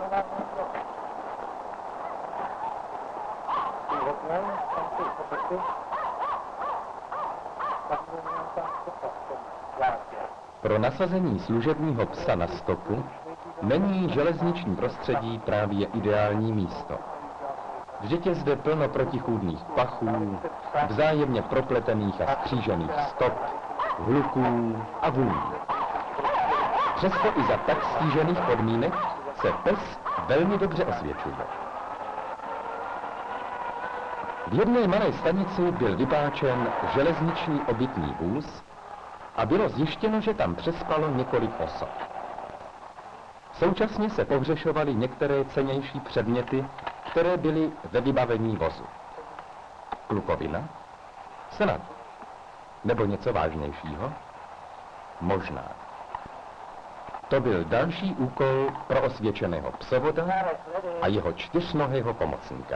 Pro nasazení služebního psa na stopu není železniční prostředí právě ideální místo. Vždyť je zde plno protichůdných pachů, vzájemně propletených a skřížených stop, hluků a vůní. Přesto i za tak stížených podmínek se pes velmi dobře osvědčuje. V jedné malé stanici byl vypáčen železniční obytný vůz a bylo zjištěno, že tam přespalo několik osob. Současně se pohřešovaly některé cennější předměty, které byly ve vybavení vozu. Klukovina? Snad. Nebo něco vážnějšího? Možná. To byl další úkol pro osvědčeného psovoda a jeho čtyřnohého pomocníka.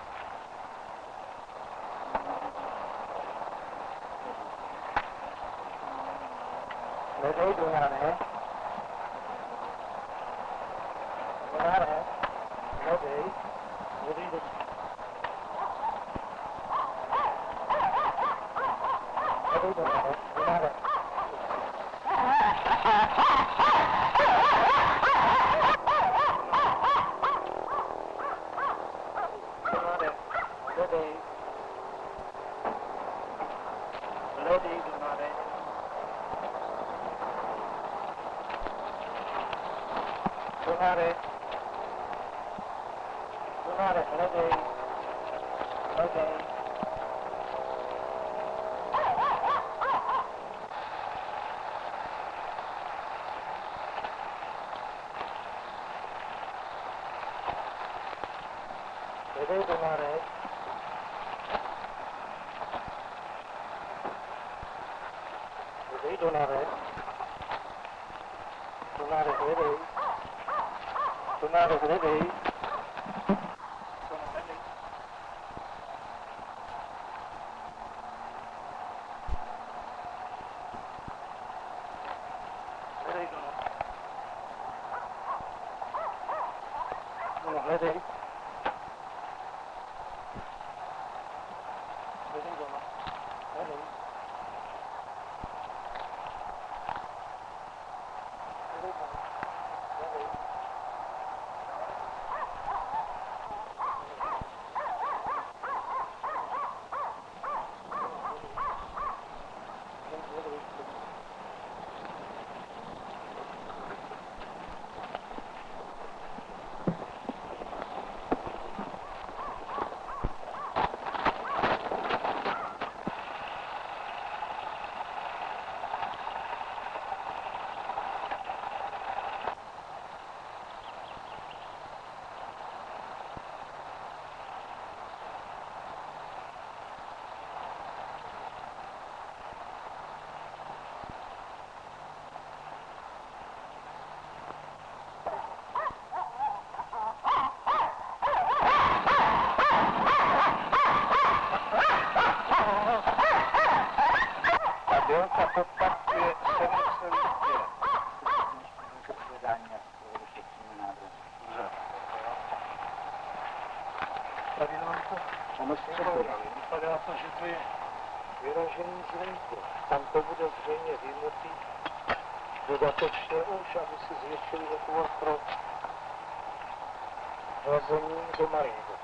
Vypadá to, že to je vyražený zvenku. Tam to bude zřejmě vynutý dodatečně už, aby si zvětšili takovou pro hlazení do maringu.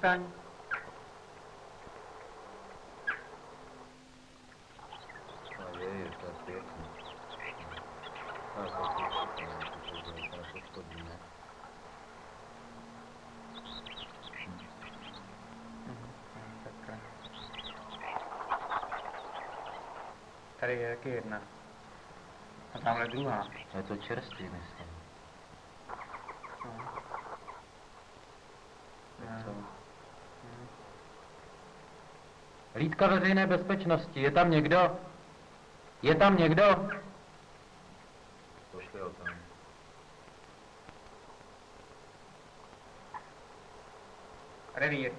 Přestaň. Tady je taky jedna. A tamhle druhá. Je to čerstvý, myslím. No. Hlídka veřejné bezpečnosti, je tam někdo? Je tam někdo? Pošli ho tam. Revír.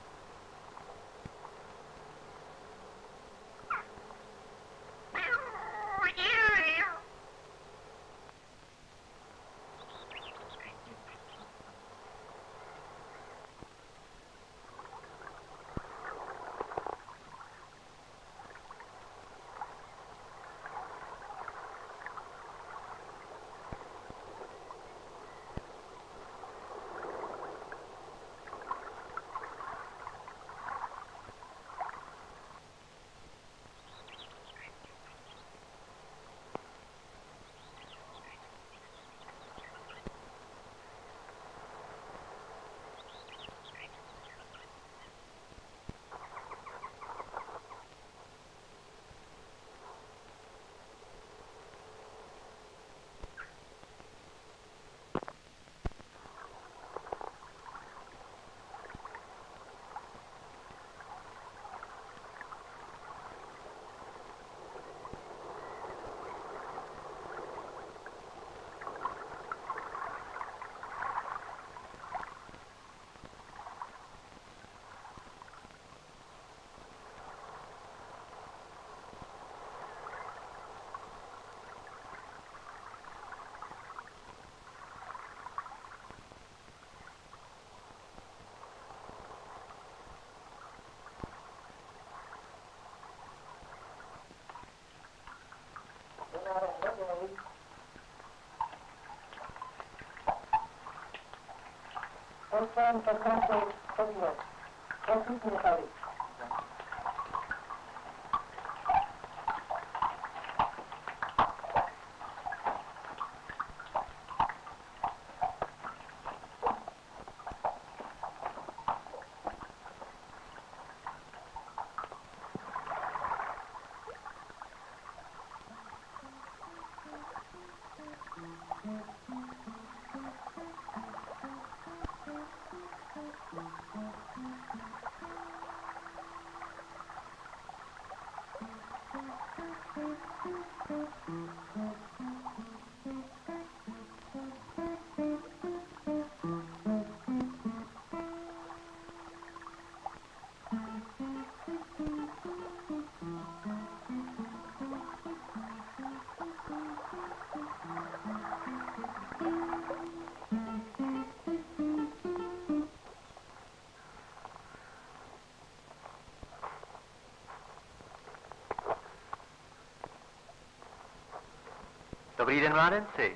Dobrý den, mládenci.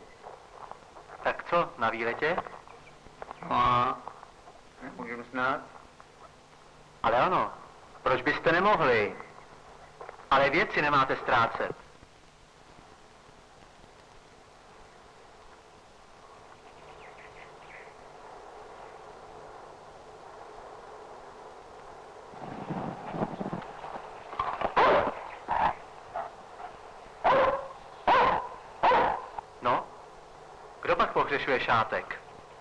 Tak co, na výletě? No, můžeme snad. Ale ano, proč byste nemohli? Ale věci nemáte ztrácet. No, kdo pak pohřešuje šátek?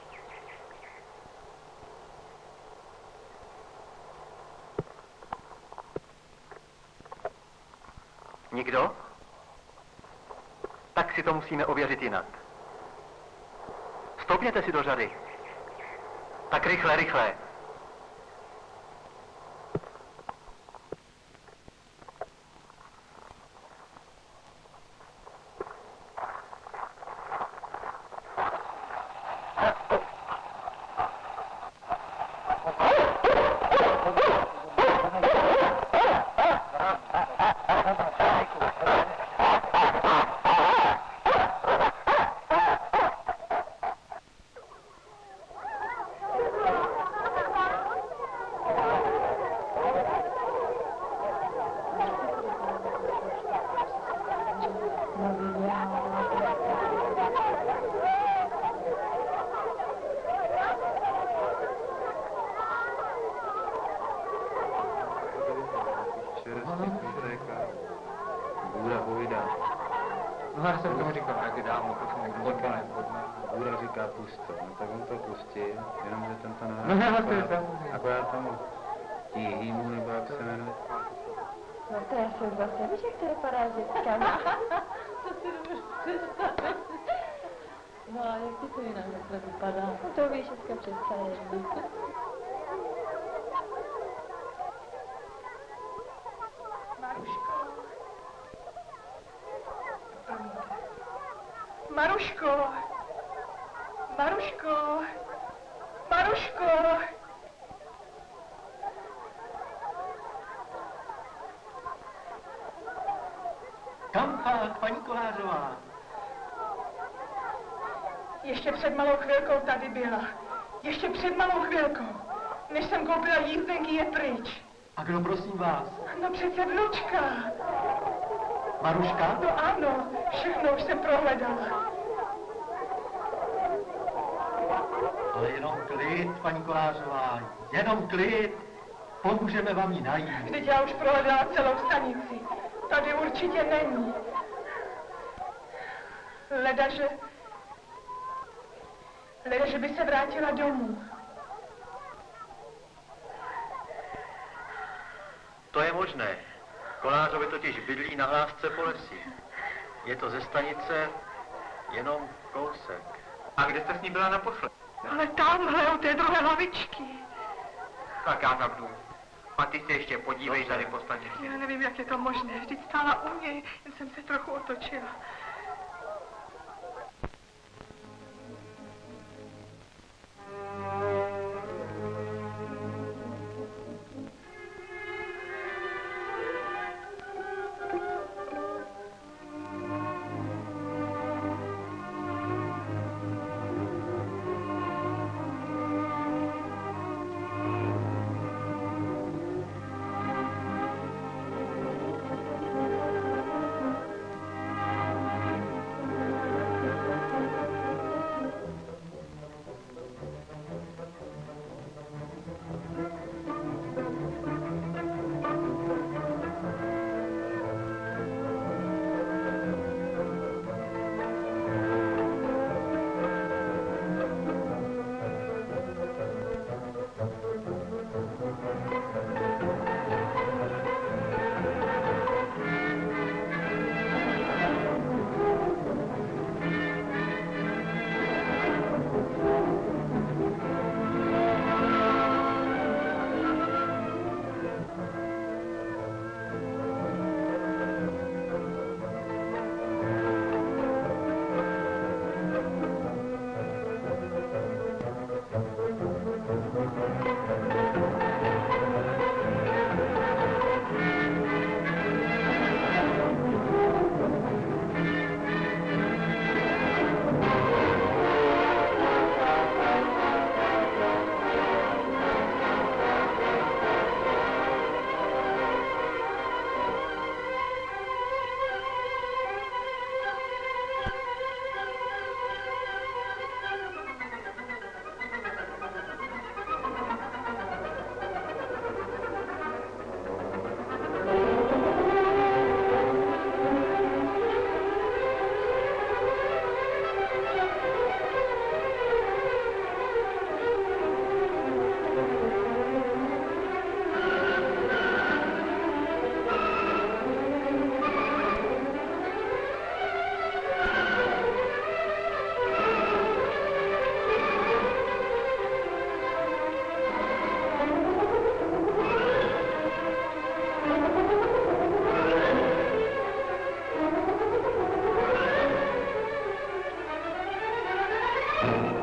Nikdo? Tak si to musíme ověřit jinak. Stoupněte si do řady. Tak rychle, rychle. Bůra říká pust to, no tak on to pustil, jenomže tento akorát tomu tíhýmu, nebo jak se jmenuje. No to já jsem zase, víš, jak to vypadá dětka? To si nemůžu představit. No a jak ti to jinak takhle vypadá? No to víš, všechno představit. Maruško! Maruško! Maruško! Kam pak, paní Kolářová? Ještě před malou chvilkou tady byla. Ještě před malou chvilkou. Než jsem koupila jízdenky, je pryč. A kdo prosím vás? No přece vnučka. Maruška? No ano, všechno už jsem prohledala. Ale jenom klid, paní Kolářová, jenom klid. Pomůžeme vám ji najít. Vždyť já už prohledala celou stanici. Tady určitě není. Ledaže by se vrátila domů. To je možné. Kolářovi totiž bydlí na hlásce po lesi. Je to ze stanice jenom kousek. A kde jste s ní byla naposled? Ale tamhle u té druhé lavičky. Tak já zavdu. A ty se ještě podívej tady po stanici. Já nevím, jak je to možné. Vždyť stála u mě, jen jsem se trochu otočila. Thank you.